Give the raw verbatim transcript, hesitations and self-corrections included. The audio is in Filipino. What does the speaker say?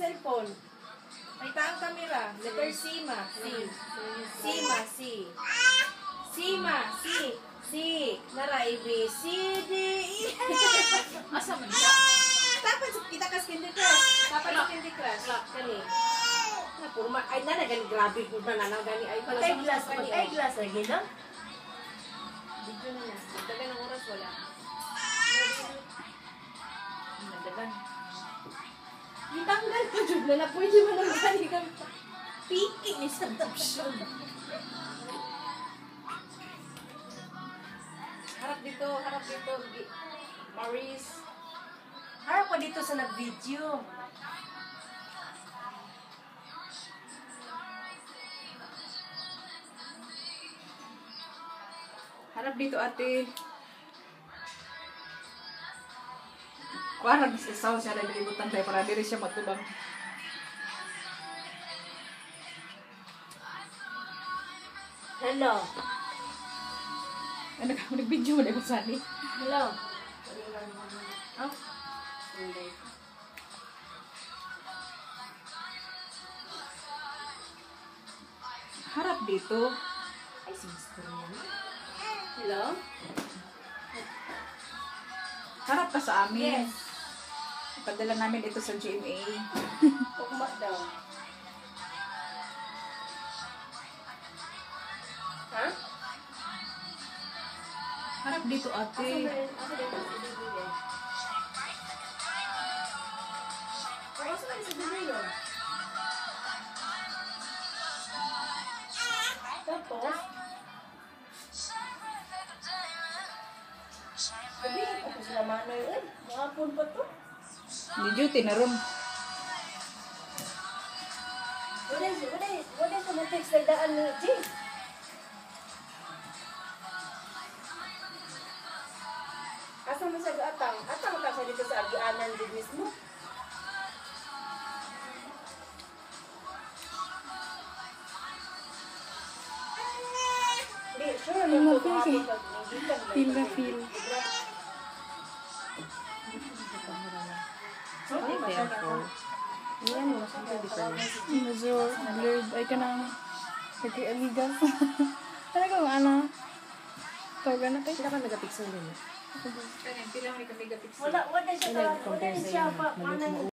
cellphone. May taang camera. Letter C, ma. C. C, ma. C. C, ma. C. C. Nara, A, B, C, D, E. Asa man siya? Dapat kita ka Candy Crush. Dapat sa Candy Crush. Kani. Na, puro ma. Ay, na, gani. Grabe po na nanaw. Gani. Ay, pala. Ay, glass. Ay, glass. Ay, gina? Video na na. Dagan ng oras, wala. Nadagan. Itanggal ko, Jud, na na pwede mo nang gani ka. Piki ni sa option. Harap dito, harap dito. Maurice. Harap ko dito sa nag-video. Harap dito, ate. Kuwarang isaw siya na nilibutan tayo para diri siya matubang. Hello. Ano ka, nag-video mo na yung sani. Hello. Oh. Harap dito. Ay, sister yan. Hello? Harap ka sa amin. Yes. Ipadala namin ito sa G M A. Pugma daw. Ha? Harap dito, ate. Asa dito? Asa dito? Asa dito? Tapos? Sabi, ako sila manoy. Eh, makapun pa to. Hindi duty na ron. Wala, wala, wala sa mag-text na daan ni Jay. Asa mo sa atang? Atang ka sa dito sa agianan din mismo. Di, sure Ano mo mo, ko Pinky? pag Feel na feel. Ay, careful. Yan, masaya di pa rin. Medyo blurred. Ay ka na. Nag-ialigas. Talaga ba, ano? Tawagan na tayo. Sila ka nagapixel din. Kanyan, pila may kami gapit Wala, wala siya. Ay, nag-compare Wala sa siya inyo. pa. Malit Manang